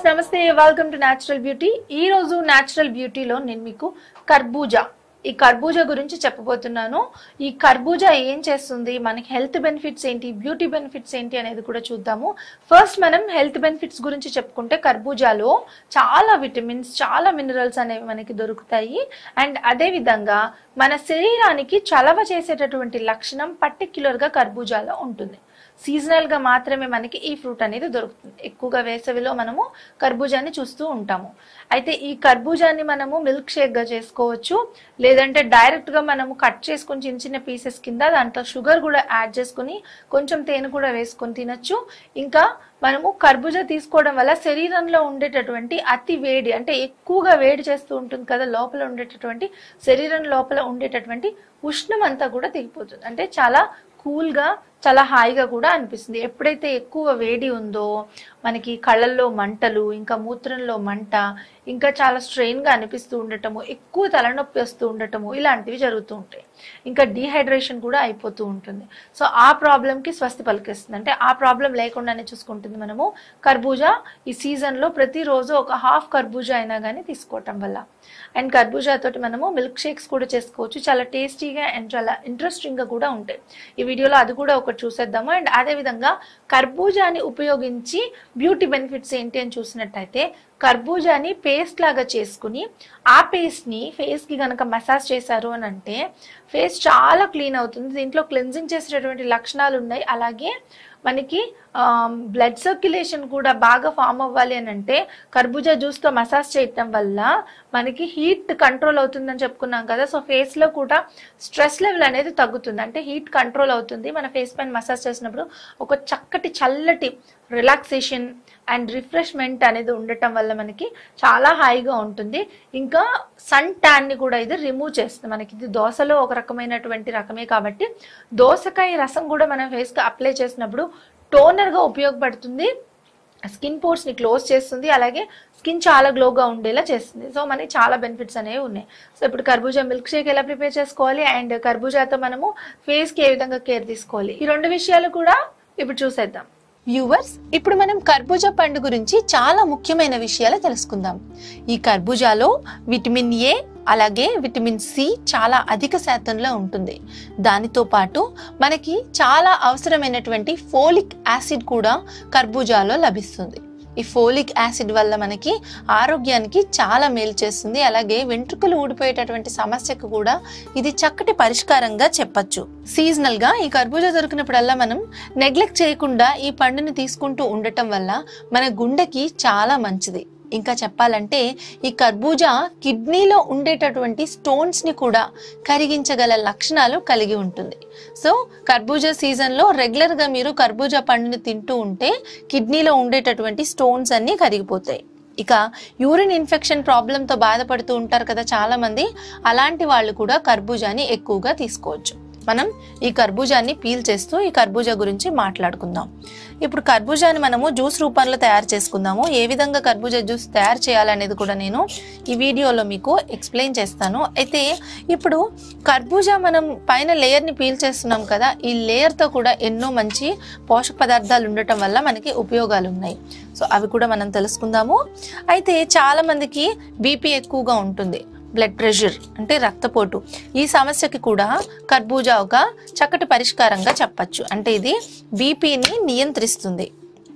నమస్తే welcome to natural beauty. ఈ రోజు న్యాచురల్ బ్యూటీలో నేను మీకు కర్బూజా ఈ కర్బూజా గురించి చెప్పబోతున్నాను. ఈ కర్బూజా ఏం చేస్తుంది, మనకి హెల్త్ బెనిఫిట్స్ ఏంటి, బ్యూటీ బెనిఫిట్స్ ఏంటి అనేది కూడా చూద్దాము. ఫస్ట్ మనం హెల్త్ బెనిఫిట్స్ గురించి చెప్పుకుంటే కర్బూజాలో చాలా విటమిన్స్, చాలా మినరల్స్ అనేవి మనకి దొరుకుతాయి. అండ్ అదే విధంగా మన శరీరానికి చలవ చేసేటటువంటి లక్షణం పర్టిక్యులర్ గా కర్బూజాలో ఉంటుంది. సీజనల్ గా మాత్రమే మనకి ఈ ఫ్రూట్ అనేది దొరుకుతుంది. ఎక్కువగా వేసవిలో మనము కర్బూజాని చూస్తూ ఉంటాము. అయితే ఈ కర్బూజాని మనము మిల్క్ షేక్ గా చేసుకోవచ్చు, లేదంటే డైరెక్ట్ గా మనము కట్ చేసుకుని చిన్న చిన్న పీసెస్ కింద దాంట్లో షుగర్ కూడా యాడ్ చేసుకుని కొంచెం తేనె కూడా వేసుకొని తినచ్చు. ఇంకా మనము కర్బూజా తీసుకోవడం వల్ల శరీరంలో ఉండేటటువంటి అతి వేడి, అంటే ఎక్కువగా వేడి చేస్తూ ఉంటుంది కదా, లోపల ఉండేటటువంటి శరీరం లోపల ఉండేటటువంటి ఉష్ణం అంతా కూడా దిగిపోతుంది. అంటే చాలా కూల్ గా, చాలా హాయిగా కూడా అనిపిస్తుంది. ఎప్పుడైతే ఎక్కువ వేడి ఉందో మనకి కళ్ళల్లో మంటలు, ఇంకా మూత్రంలో మంట, ఇంకా చాలా స్ట్రెయిన్ గా అనిపిస్తూ ఉండటము, ఎక్కువ తలనొప్పి వస్తూ ఉండటము, ఇలాంటివి జరుగుతూ ఉంటాయి. ఇంకా డీహైడ్రేషన్ కూడా అయిపోతూ ఉంటుంది. సో ఆ ప్రాబ్లం కి స్వస్తి పలికిస్తుంది. అంటే ఆ ప్రాబ్లం లేకుండానే చూసుకుంటుంది మనము కర్బూజా ఈ సీజన్ లో ప్రతిరోజు ఒక హాఫ్ కర్బూజా అయినా కానీ తీసుకోవటం వల్ల. అండ్ కర్బూజా తోటి మనము మిల్క్ షేక్స్ కూడా చేసుకోవచ్చు. చాలా టేస్టీగా అండ్ చాలా ఇంట్రెస్టింగ్ గా కూడా ఉంటాయి. ఈ వీడియోలో అది కూడా ఒకటి చూసేద్దాము. అండ్ అదే విధంగా కర్బూజాని ఉపయోగించి బ్యూటీ బెనిఫిట్స్ ఏంటి అని చూసినట్టయితే, కర్బూజాని పేస్ట్ లాగా చేసుకుని ఆ పేస్ట్ ని ఫేస్ కి గనక మసాజ్ చేశారు అని అంటే ఫేస్ చాలా క్లీన్ అవుతుంది. దీంట్లో క్లెన్జింగ్ చేసేటటువంటి లక్షణాలు ఉన్నాయి. అలాగే మనకి బ్లడ్ సర్క్యులేషన్ కూడా బాగా ఫామ్ అవ్వాలి అని అంటే కర్బూజా జ్యూస్ తో మసాజ్ చేయటం వల్ల మనకి హీట్ కంట్రోల్ అవుతుందని చెప్పుకున్నాం కదా. సో ఫేస్ లో కూడా స్ట్రెస్ లెవెల్ అనేది తగ్గుతుంది, అంటే హీట్ కంట్రోల్ అవుతుంది. మన ఫేస్ పైన మసాజ్ చేసినప్పుడు ఒక చక్కటి చల్లటి రిలాక్సేషన్ అండ్ రిఫ్రెష్మెంట్ అనేది ఉండటం వల్ల మనకి చాలా హాయిగా ఉంటుంది. ఇంకా సన్ ట్యాన్ ని కూడా ఇది రిమూవ్ చేస్తుంది. మనకి ఇది దోసలో ఒక రకమైనటువంటి రకమే కాబట్టి దోసకాయ రసం కూడా మనం ఫేస్ కి అప్లై చేసినప్పుడు టోనర్ గా ఉపయోగపడుతుంది. స్కిన్ పోర్స్ ని క్లోజ్ చేస్తుంది, అలాగే స్కిన్ చాలా గ్లోగా ఉండేలా చేస్తుంది. సో మనకి చాలా బెనిఫిట్స్ అనేవి ఉన్నాయి. సో ఇప్పుడు కర్బూజా మిల్క్ షేక్ ఎలా ప్రిపేర్ చేసుకోవాలి, అండ్ కర్బూజాతో మనము ఫేస్ కి ఏ విధంగా కేర్ తీసుకోవాలి, ఈ రెండు విషయాలు కూడా ఇప్పుడు చూసేద్దాం. వ్యూవర్స్, ఇప్పుడు మనం కర్బూజా పండు గురించి చాలా ముఖ్యమైన విషయాలు తెలుసుకుందాం. ఈ కర్బూజాలో విటమిన్ ఏ అలాగే విటమిన్ సి చాలా అధిక శాతంలో ఉంటుంది. దానితో పాటు మనకి చాలా అవసరమైనటువంటి ఫోలిక్ యాసిడ్ కూడా కర్బూజాలో లభిస్తుంది. ఈ ఫోలిక్ యాసిడ్ వల్ల మనకి ఆరోగ్యానికి చాలా మేలు చేస్తుంది. అలాగే వెంట్రుకలు ఊడిపోయేటటువంటి సమస్యకు కూడా ఇది చక్కటి పరిష్కారంగా చెప్పచ్చు. సీజనల్ గా ఈ కర్బూజా దొరికినప్పుడల్లా మనం నెగ్లెక్ట్ చేయకుండా ఈ పండుని తీసుకుంటూ ఉండటం వల్ల మన గుండెకి చాలా మంచిది. ఇంకా చెప్పాలంటే ఈ కర్బూజా కిడ్నీలో ఉండేటటువంటి స్టోన్స్ ని కూడా కరిగించగల లక్షణాలు కలిగి ఉంటుంది. సో కర్బూజా సీజన్ లో రెగ్యులర్ గా మీరు కర్బూజా పండుని తింటూ ఉంటే కిడ్నీలో ఉండేటటువంటి స్టోన్స్ అన్ని కరిగిపోతాయి. ఇక యూరిన్ ఇన్ఫెక్షన్ ప్రాబ్లంతో బాధపడుతూ ఉంటారు కదా చాలా మంది, అలాంటి వాళ్ళు కూడా కర్బూజాని ఎక్కువగా తీసుకోవచ్చు. మనం ఈ కర్బూజాని పీల్ చేస్తూ ఈ కర్బూజా గురించి మాట్లాడుకుందాం. ఇప్పుడు కర్బూజాని మనము జ్యూస్ రూపంలో తయారు చేసుకుందాము. ఏ విధంగా కర్బూజా జ్యూస్ తయారు చేయాలనేది కూడా నేను ఈ వీడియోలో మీకు ఎక్స్ప్లెయిన్ చేస్తాను. అయితే ఇప్పుడు కర్బూజా మనం పైన లేయర్ని పీల్ చేస్తున్నాం కదా, ఈ లేయర్తో కూడా ఎన్నో మంచి పోషక పదార్థాలు ఉండటం వల్ల మనకి ఉపయోగాలు ఉన్నాయి. సో అవి కూడా మనం తెలుసుకుందాము. అయితే చాలా మందికి బీపీ ఎక్కువగా ఉంటుంది, బ్లడ్ ప్రెషర్ అంటే రక్తపోటు, ఈ సమస్యకి కూడా కర్బూజా ఒక చక్కటి పరిష్కారంగా చెప్పచ్చు. అంటే ఇది బీపీని నియంత్రిస్తుంది.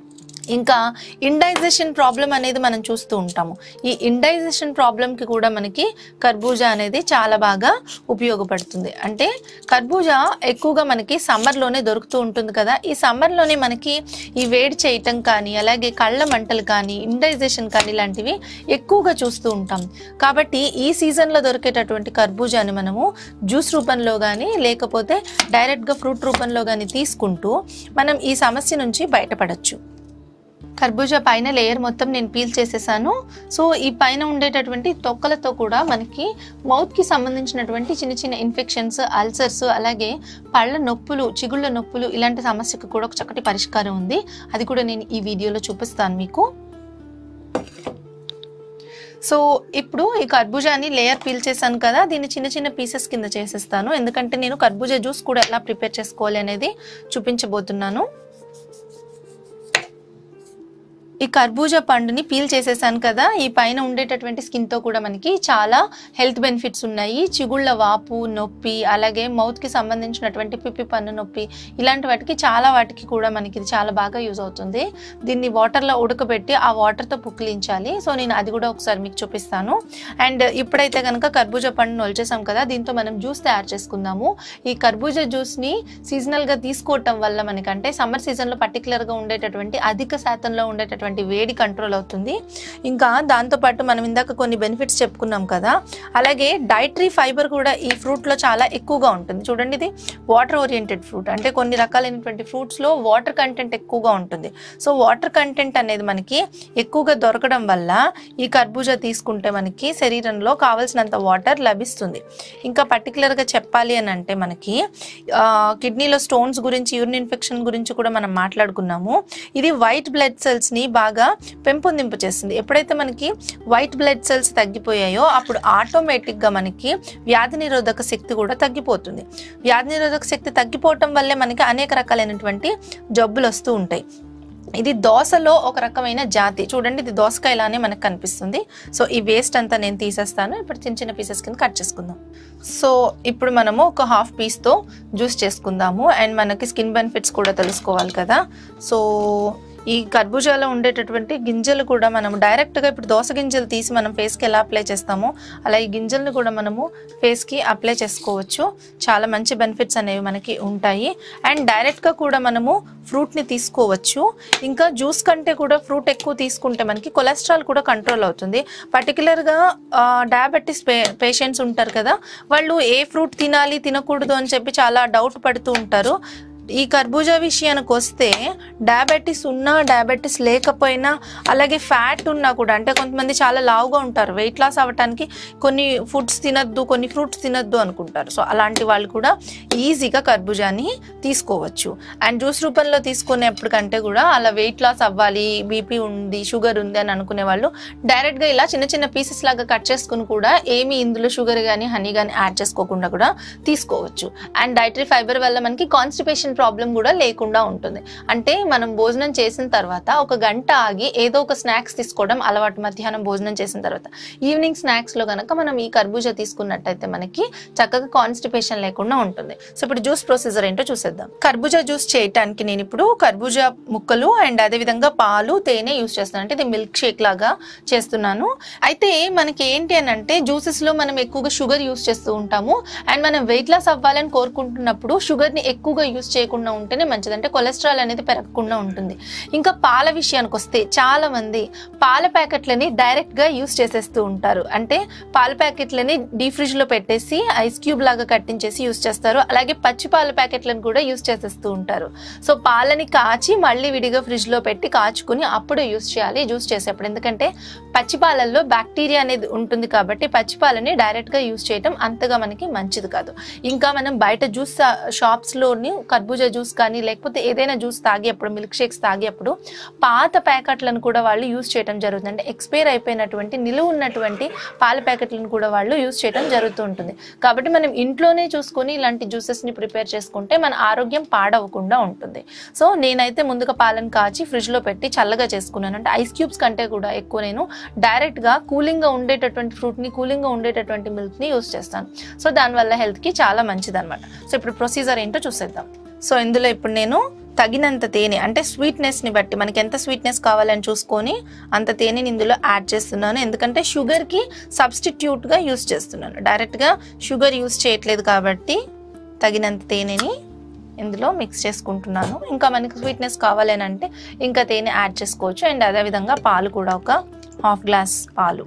ఇంకా ఇండైజెషన్ ప్రాబ్లం అనేది మనం చూస్తూ ఉంటాము. ఈ ఇండైజెషన్ ప్రాబ్లంకి కూడా మనకి కర్బూజా అనేది చాలా బాగా ఉపయోగపడుతుంది. అంటే కర్బూజా ఎక్కువగా మనకి సమ్మర్లోనే దొరుకుతూ ఉంటుంది కదా, ఈ సమ్మర్లోనే మనకి ఈ వేడి చేయటం కానీ, అలాగే కళ్ళ మంటలు కానీ, ఇండైజెషన్ కానీ ఇలాంటివి ఎక్కువగా చూస్తూ ఉంటాం. కాబట్టి ఈ సీజన్లో దొరికేటటువంటి కర్బూజాని మనము జ్యూస్ రూపంలో కానీ, లేకపోతే డైరెక్ట్గా ఫ్రూట్ రూపంలో కానీ తీసుకుంటూ మనం ఈ సమస్య నుంచి బయటపడచ్చు. కర్బూజా పైన లేయర్ మొత్తం నేను పీల్ చేసేసాను. సో ఈ పైన ఉండేటటువంటి తొక్కలతో కూడా మనకి మౌత్కి సంబంధించినటువంటి చిన్న చిన్న ఇన్ఫెక్షన్స్, అల్సర్స్, అలాగే పళ్ళ నొప్పులు, చిగుళ్ళ నొప్పులు ఇలాంటి సమస్యకు కూడా ఒక చక్కటి పరిష్కారం ఉంది. అది కూడా నేను ఈ వీడియోలో చూపిస్తాను మీకు. సో ఇప్పుడు ఈ కర్బూజాని లేయర్ పీల్ చేశాను కదా, దీన్ని చిన్న చిన్న పీసెస్ కింద చేసేస్తాను. ఎందుకంటే నేను కర్బూజా జ్యూస్ కూడా ఎలా ప్రిపేర్ చేసుకోవాలి అనేది చూపించబోతున్నాను. ఈ కర్బూజా పండుని పీల్ చేసేసాను కదా, ఈ పైన ఉండేటటువంటి స్కిన్తో కూడా మనకి చాలా హెల్త్ బెనిఫిట్స్ ఉన్నాయి. చిగుళ్ళ వాపు, నొప్పి, అలాగే మౌత్కి సంబంధించినటువంటి పిప్పి పన్ను నొప్పి, ఇలాంటి వాటికి చాలా వాటికి కూడా మనకి ఇది చాలా బాగా యూజ్ అవుతుంది. దీన్ని వాటర్లో ఉడకబెట్టి ఆ వాటర్తో పుక్కిలించాలి. సో నేను అది కూడా ఒకసారి మీకు చూపిస్తాను. అండ్ ఇప్పుడైతే కనుక కర్బూజా పండును ఒలిచేసాం కదా, దీంతో మనం జ్యూస్ తయారు చేసుకుందాము. ఈ కర్బూజా జ్యూస్ని సీజనల్గా తీసుకోవటం వల్ల మనకంటే సమ్మర్ సీజన్లో పర్టికులర్గా ఉండేటటువంటి అధిక శాతంలో ఉండేటటువంటి వేడి కంట్రోల్ అవుతుంది. ఇంకా దాంతోపాటు మనం ఇందాక కొన్ని బెనిఫిట్స్ చెప్పుకున్నాం కదా, అలాగే డైటరీ ఫైబర్ కూడా ఈ ఫ్రూట్లో చాలా ఎక్కువగా ఉంటుంది. చూడండి, ఇది వాటర్ ఓరియంటెడ్ ఫ్రూట్, అంటే కొన్ని రకాలైనటువంటి ఫ్రూట్స్లో వాటర్ కంటెంట్ ఎక్కువగా ఉంటుంది. సో వాటర్ కంటెంట్ అనేది మనకి ఎక్కువగా దొరకడం వల్ల ఈ కర్బూజా తీసుకుంటే మనకి శరీరంలో కావాల్సినంత వాటర్ లభిస్తుంది. ఇంకా పర్టికులర్గా చెప్పాలి అని అంటే మనకి కిడ్నీలో స్టోన్స్ గురించి, యూరిన్ ఇన్ఫెక్షన్ గురించి కూడా మనం మాట్లాడుకున్నాము. ఇది వైట్ బ్లడ్ సెల్స్ని బాగా పెంపొందింపు చేస్తుంది. ఎప్పుడైతే మనకి వైట్ బ్లడ్ సెల్స్ తగ్గిపోయాయో అప్పుడు ఆటోమేటిక్గా మనకి వ్యాధి నిరోధక శక్తి కూడా తగ్గిపోతుంది. వ్యాధి నిరోధక శక్తి తగ్గిపోవటం వల్లే మనకి అనేక రకాలైనటువంటి జబ్బులు వస్తూ ఉంటాయి. ఇది దోసలో ఒక రకమైన జాతి. చూడండి, ఇది దోసకాయలానే మనకు కనిపిస్తుంది. సో ఈ వేస్ట్ అంతా నేను తీసేస్తాను. ఇప్పుడు చిన్న చిన్న పీసెస్ కింద కట్ చేసుకుందాం. సో ఇప్పుడు మనము ఒక హాఫ్ పీస్తో జ్యూస్ చేసుకుందాము. అండ్ మనకి స్కిన్ బెనిఫిట్స్ కూడా తెలుసుకోవాలి కదా. సో ఈ కర్బూజాలో ఉండేటటువంటి గింజలు కూడా మనం డైరెక్ట్గా ఇప్పుడు దోస గింజలు తీసి మనం ఫేస్కి ఎలా అప్లై చేస్తామో అలా ఈ గింజలను కూడా మనము ఫేస్కి అప్లై చేసుకోవచ్చు. చాలా మంచి బెనిఫిట్స్ అనేవి మనకి ఉంటాయి. అండ్ డైరెక్ట్గా కూడా మనము ఫ్రూట్ని తీసుకోవచ్చు. ఇంకా జ్యూస్ కంటే కూడా ఫ్రూట్ ఎక్కువ తీసుకుంటే మనకి కొలెస్ట్రాల్ కూడా కంట్రోల్ అవుతుంది. పర్టికులర్గా డయాబెటీస్ పేషెంట్స్ ఉంటారు కదా, వాళ్ళు ఏ ఫ్రూట్ తినాలి తినకూడదు అని చెప్పి చాలా డౌట్ పడుతూ ఉంటారు. ఈ కర్బూజా విషయానికి వస్తే డయాబెటీస్ ఉన్నా, డయాబెటీస్ లేకపోయినా, అలాగే ఫ్యాట్ ఉన్నా కూడా, అంటే కొంతమంది చాలా లావుగా ఉంటారు, వెయిట్ లాస్ అవ్వడానికి కొన్ని ఫుడ్స్ తినద్దు, కొన్ని ఫ్రూట్స్ తినద్దు అనుకుంటారు. సో అలాంటి వాళ్ళు కూడా ఈజీగా కర్బూజాని తీసుకోవచ్చు. అండ్ జ్యూస్ రూపంలో తీసుకునేప్పటికంటే కూడా అలా వెయిట్ లాస్ అవ్వాలి, బీపీ ఉంది, షుగర్ ఉంది అని అనుకునే వాళ్ళు డైరెక్ట్గా ఇలా చిన్న చిన్న పీసెస్ లాగా కట్ చేసుకుని కూడా ఏమి ఇందులో షుగర్ కానీ హనీ కానీ యాడ్ చేసుకోకుండా కూడా తీసుకోవచ్చు. అండ్ డైటరీ ఫైబర్ వల్ల మనకి కాన్స్టిపేషన్ ప్రాబ్లం కూడా లేకుండా ఉంటుంది. అంటే మనం భోజనం చేసిన తర్వాత ఒక గంట ఆగి ఏదో ఒక స్నాక్స్ తీసుకోవడం అలవాటు. మధ్యాహ్నం భోజనం చేసిన తర్వాత ఈవినింగ్ స్నాక్స్ లో కనుక మనం ఈ కర్బూజా తీసుకున్నట్టయితే మనకి చక్కగా కాన్స్టిపేషన్ లేకుండా ఉంటుంది. సో ఇప్పుడు జ్యూస్ ప్రొసీజర్ ఏంటో చూసేద్దాం. కర్బూజా జ్యూస్ చేయడానికి నేను ఇప్పుడు కర్బూజా ముక్కలు అండ్ అదే విధంగా పాలు, తేనె యూస్ చేస్తున్నాను. అంటే ఇది మిల్క్ షేక్ లాగా చేస్తున్నాను. అయితే మనకి ఏంటి అని అంటే జ్యూసెస్ లో మనం ఎక్కువగా షుగర్ యూస్ చేస్తూ ఉంటాము. అండ్ మనం వెయిట్ లాస్ అవ్వాలని కోరుకుంటున్నప్పుడు షుగర్ ని ఎక్కువగా యూస్ చేయకుండా ఉంటేనే మంచిది. అంటే కొలెస్ట్రాల్ అనేది పెరగకుండా ఉంటుంది. ఇంకా పాల విషయానికి వస్తే చాలా మంది పాల ప్యాకెట్లని డైరెక్ట్ గా యూస్ చేసేస్తూ ఉంటారు. అంటే పాల ప్యాకెట్లని డీ ఫ్రిడ్జ్ లో పెట్టేసి ఐస్ క్యూబ్ లాగా కట్టించేసి యూస్ చేస్తారు. అలాగే పచ్చి పాల ప్యాకెట్లను కూడా యూస్ చేసేస్తూ ఉంటారు. సో పాలని కాచి మళ్ళీ విడిగా ఫ్రిడ్జ్ లో పెట్టి కాచుకుని అప్పుడు యూస్ చేయాలి జ్యూస్ చేసేప్పుడు. ఎందుకంటే పచ్చి పాలల్లో బ్యాక్టీరియా అనేది ఉంటుంది కాబట్టి పచ్చి పాలని డైరెక్ట్ గా యూస్ చేయడం అంతగా మనకి మంచిది కాదు. ఇంకా మనం బయట జ్యూస్ షాప్స్ లోని కర్బూజా జ్యూస్ కానీ లేకపోతే ఏదైనా జ్యూస్ తాగేప్పుడు, మిల్క్ షేక్స్ తాగేప్పుడు పాత ప్యాకెట్లను కూడా వాళ్ళు యూస్ చేయడం జరుగుతుంది. అంటే ఎక్స్పైర్ అయిపోయినటువంటి నిలువ ఉన్నటువంటి పాల ప్యాకెట్లను కూడా వాళ్ళు యూస్ చేయడం జరుగుతూ ఉంటుంది. కాబట్టి మనం ఇంట్లోనే చూసుకొని ఇలాంటి జ్యూసెస్ ని ప్రిపేర్ చేసుకుంటే మన ఆరోగ్యం పాడవకుండా ఉంటుంది. సో నేనైతే ముందుగా పాలను కాచి ఫ్రిడ్జ్ లో పెట్టి చల్లగా చేసుకున్నాను. అంటే ఐస్ క్యూబ్స్ కంటే కూడా ఎక్కువ నేను డైరెక్ట్ గా కూలింగ్ గా ఉండేటటువంటి ఫ్రూట్ ని, కూలింగ్ గా ఉండేటటువంటి మిల్క్ ని యూస్ చేస్తాను. సో దానివల్ల హెల్త్ కి చాలా మంచిది అనమాట. సో ఇప్పుడు ప్రొసీజర్ ఏంటో చూసేద్దాం. సో ఇందులో ఇప్పుడు నేను తగినంత తేనె, అంటే స్వీట్నెస్ని బట్టి మనకి ఎంత స్వీట్నెస్ కావాలని చూసుకొని అంత తేనెని ఇందులో యాడ్ చేస్తున్నాను. ఎందుకంటే షుగర్కి సబ్స్టిట్యూట్గా యూస్ చేస్తున్నాను, డైరెక్ట్గా షుగర్ యూస్ చేయట్లేదు కాబట్టి తగినంత తేనెని ఇందులో మిక్స్ చేసుకుంటున్నాను. ఇంకా మనకి స్వీట్నెస్ కావాలని అంటే ఇంకా తేనె యాడ్ చేసుకోవచ్చు. అండ్ అదేవిధంగా పాలు కూడా ఒక హాఫ్ గ్లాస్ పాలు,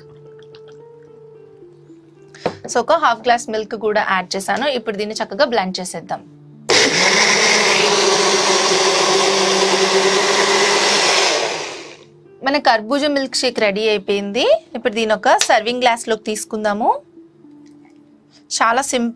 సో ఒక హాఫ్ గ్లాస్ మిల్క్ కూడా యాడ్ చేశాను. ఇప్పుడు దీన్ని చక్కగా బ్లెండ్ చేసేద్దాం. మన కర్బూజా మిల్క్ షేక్ రెడీ అయిపోయింది. ఇప్పుడు దీని ఒక సర్వింగ్ గ్లాస్ లోకి తీసుకుందాము. చాలా సింపుల్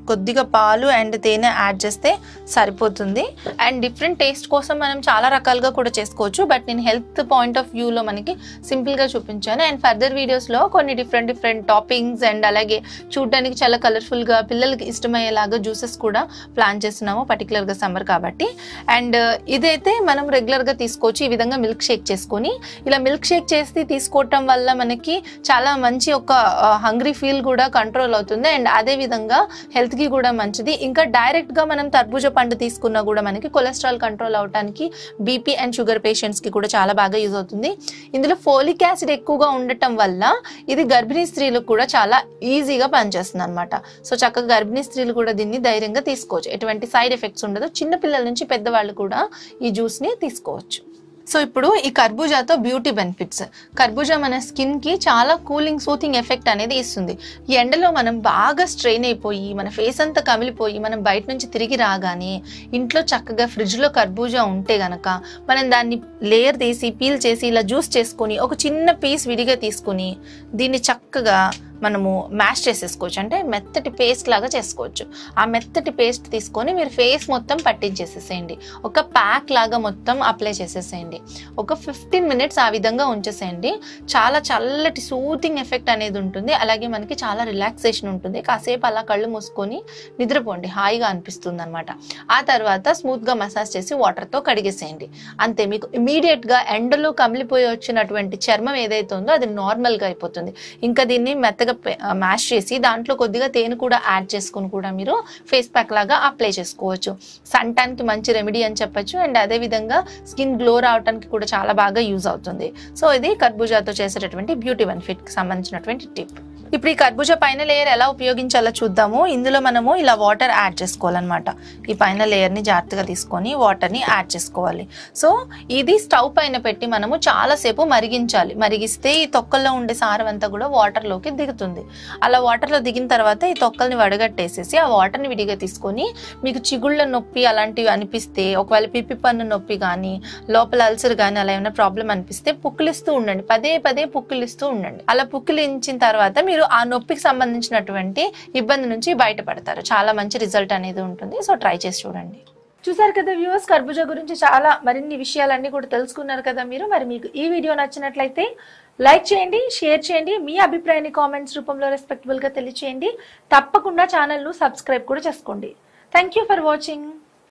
కొద్దిగా పాలు అండ్ తేనె యాడ్ చేస్తే సరిపోతుంది. అండ్ డిఫరెంట్ టేస్ట్ కోసం మనం చాలా రకాలుగా కూడా చేసుకోవచ్చు, బట్ నేను హెల్త్ పాయింట్ ఆఫ్ వ్యూలో మనకి సింపుల్గా చూపించాను. అండ్ ఫర్దర్ వీడియోస్లో కొన్ని డిఫరెంట్ టాపింగ్స్ అండ్ అలాగే చూడడానికి చాలా కలర్ఫుల్గా పిల్లలకి ఇష్టమయ్యేలాగా జ్యూసెస్ కూడా ప్లాన్ చేస్తున్నాము, పర్టికులర్గా సమ్మర్ కాబట్టి. అండ్ ఇదైతే మనం రెగ్యులర్గా తీసుకోవచ్చు. ఈ విధంగా మిల్క్ షేక్ చేసుకొని ఇలా మిల్క్ షేక్ చేసి తీసుకోవటం వల్ల మనకి చాలా మంచి ఒక హంగ్రీ ఫీల్ కూడా కంట్రోల్ అవుతుంది. అండ్ అదే విధంగా హెల్త్ కి కూడా మంచిది. ఇంకా డైరెక్ట్ గా మనం తర్బూజా పండు తీసుకున్నా కూడా మనకి కొలెస్ట్రాల్ కంట్రోల్ అవడానికి, బీపీ అండ్ షుగర్ పేషెంట్స్ కి కూడా చాలా బాగా యూజ్ అవుతుంది. ఇందులో ఫోలిక్ యాసిడ్ ఎక్కువగా ఉండటం వల్ల ఇది గర్భిణీ స్త్రీలకు కూడా చాలా ఈజీగా పనిచేస్తుంది అనమాట. సో చక్కగా గర్భిణీ స్త్రీలు కూడా దీన్ని ధైర్యంగా తీసుకోవచ్చు, ఎటువంటి సైడ్ ఎఫెక్ట్స్ ఉండదు. చిన్న పిల్లల నుంచి పెద్దవాళ్ళు కూడా ఈ జ్యూస్ ని తీసుకోవచ్చు. సో ఇప్పుడు ఈ కర్బూజాతో బ్యూటీ బెనిఫిట్స్. కర్బూజా మన స్కిన్ కి చాలా కూలింగ్ సూతింగ్ ఎఫెక్ట్ అనేది ఇస్తుంది. ఈ ఎండలో మనం బాగా స్ట్రెయిన్ అయిపోయి మన ఫేస్ అంతా కమిలిపోయి మనం బయట నుంచి తిరిగి రాగానే ఇంట్లో చక్కగా ఫ్రిడ్జ్ లో కర్బూజా ఉంటే గనక మనం దాన్ని లేయర్ తీసి పీల్ చేసి ఇలా జ్యూస్ చేసుకొని ఒక చిన్న పీస్ విడిగా తీసుకుని దీన్ని చక్కగా మనము మ్యాష్ చేసేసుకోవచ్చు, అంటే మెత్తటి పేస్ట్ లాగా చేసుకోవచ్చు. ఆ మెత్తటి పేస్ట్ తీసుకొని మీరు ఫేస్ మొత్తం పట్టించేసేసేయండి, ఒక ప్యాక్ లాగా మొత్తం అప్లై చేసేసేయండి. ఒక 15 minutes ఆ విధంగా ఉంచేసేయండి. చాలా చల్లటి సూతింగ్ ఎఫెక్ట్ అనేది ఉంటుంది. అలాగే మనకి చాలా రిలాక్సేషన్ ఉంటుంది. కాసేపు అలా కళ్ళు మూసుకొని నిద్రపోండి, హాయిగా అనిపిస్తుంది అనమాట. ఆ తర్వాత స్మూత్ గా మసాజ్ చేసి వాటర్తో కడిగేసేయండి. అంతే, మీకు ఇమీడియట్ గా ఎండలో కమిలిపోయి వచ్చినటువంటి చర్మం ఏదైతే ఉందో అది నార్మల్ గా అయిపోతుంది. ఇంకా దీన్ని మెత్తగా మ్యాష్ చేసి దాంట్లో కొద్దిగా తేనె కూడా యాడ్ చేసుకుని కూడా మీరు ఫేస్ ప్యాక్ లాగా అప్లై చేసుకోవచ్చు. సన్ ట్యాన్ కి మంచి రెమెడీ అని చెప్పొచ్చు. అండ్ అదే విధంగా స్కిన్ గ్లో రావడానికి కూడా చాలా బాగా యూజ్ అవుతుంది. సో ఇది కర్బూజాతో చేసేటటువంటి బ్యూటీ బెనిఫిట్ కి సంబంధించినటువంటి టిప్. ఇప్పుడు ఈ కర్బూజా పైన లేయర్ ఎలా ఉపయోగించాలో చూద్దాము. ఇందులో మనము ఇలా వాటర్ యాడ్ చేసుకోవాలన్నమాట. ఈ పైన లేయర్ ని జాగ్రత్తగా తీసుకొని వాటర్ ని యాడ్ చేసుకోవాలి. సో ఇది స్టవ్ పైన పెట్టి మనము చాలాసేపు మరిగించాలి. మరిగిస్తే ఈ తొక్కల్లో ఉండే సారం అంతా కూడా వాటర్ లోకి దిగుతుంది. అలా వాటర్ లో దిగిన తర్వాత ఈ తొక్కల్ని వడగట్టేసేసి ఆ వాటర్ ని విడిగా తీసుకొని, మీకు చిగుళ్ళ నొప్పి అలాంటివి అనిపిస్తే, ఒకవేళ పిప్పి పన్ను నొప్పి కానీ లోపల అల్సర్ కానీ అలా ఏమైనా ప్రాబ్లం అనిపిస్తే పుక్కిలిస్తూ ఉండండి, పదే పదే పుక్కిలిస్తూ ఉండండి. అలా పుక్కిలించిన తర్వాత మీరు ఆ నొప్పికి సంబంధించినటువంటి ఇబ్బంది నుంచి బయటపడతారు. చాలా మంచి రిజల్ట్ అనేది ఉంటుంది. సో ట్రై చేసి చూడండి. చూసారు కదా వ్యూవర్స్, కర్బూజా గురించి చాలా మరిన్ని విషయాలన్నీ కూడా తెలుసుకున్నారు కదా మీరు. మరి మీకు ఈ వీడియో నచ్చినట్లయితే లైక్ చేయండి, షేర్ చేయండి, మీ అభిప్రాయాన్ని కామెంట్స్ రూపంలో రెస్పెక్టబుల్ గా తెలియచేయండి. తప్పకుండా ఛానల్ ను సబ్స్క్రైబ్ కూడా చేసుకోండి. Thank you for watching.